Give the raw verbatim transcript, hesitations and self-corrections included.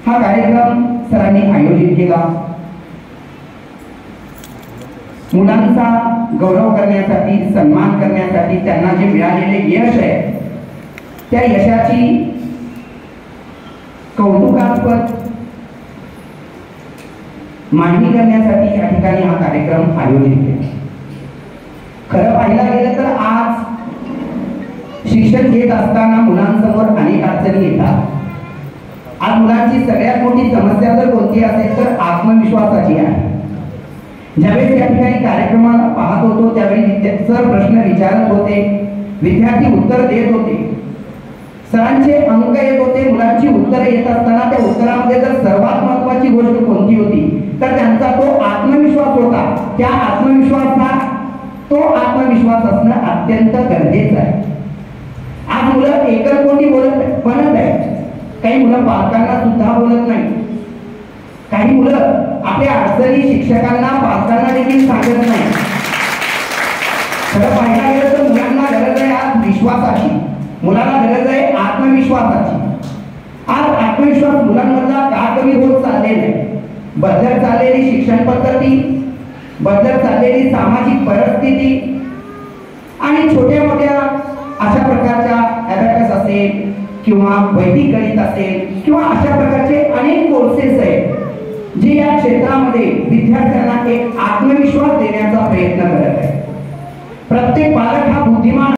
हा कार्यक्रम सरांनी आयोजित केला। मुलांचा गौरव करण्यासाठी, सन्मान करण्यासाठी, त्यांना जे मिळालेले यश आहे त्या यशाची कौतुकास्पद मांडणी करण्यासाठी या ठिकाणी हा कार्यक्रम आयोजित केला। खरं पाहायला गेलं तर आज शिक्षण घेत असताना मुलांसमोर अनेक अडचणी येतात। आज मुलांची सगळ्यात मोठी समस्या जर कोणती असेल तर आत्मविश्वासाची आहे। ज्यावेळेस या ठिकाणी कार्यक्रमाला पाहत होतो त्यावेळी सर प्रश्न विचारत होते, विद्यार्थी उत्तर देत होते, सरांचे अंक येत होते, मुलांची उत्तरे येत असताना त्या उत्तरामध्ये जर सर्वात महत्त्वाची गोष्ट कोणती होती तर त्यांचा तो आत्मविश्वास होता। त्या आत्मविश्वासा तो आत्मविश्वास असणं अत्यंत गरजेचं आहे। आज मुलं एकलकोंडी बोलत बनत आहे, काही मुलं पालकांना सुद्धा बोलत नाही, काही मुलं आपल्या अडचणी शिक्षकांना पालकांना देखील सांगत नाही। खरं पाहायला गेलं तर मुलांना गरज आहे आज विश्वासाची, मुलांना गरज आहे आत्मविश्वासाची। आज आत्मविश्वास मुलांमधला का कमी होत चाललेला आहे? बदलत चाललेली शिक्षण पद्धती, बदलत चाललेली सामाजिक परिस्थिती आणि छोट्या मोठ्या अशा प्रकारच्या अबॅकस असेल किंवा वैदिक गणित असेल किंवा अशा प्रकारचे अनेक कोर्सेस आहेत जे या क्षेत्रामध्ये विद्यार्थ्यांना एक आत्मविश्वास देण्याचा प्रयत्न करत आहे। प्रत्येक पालक हा बुद्धिमान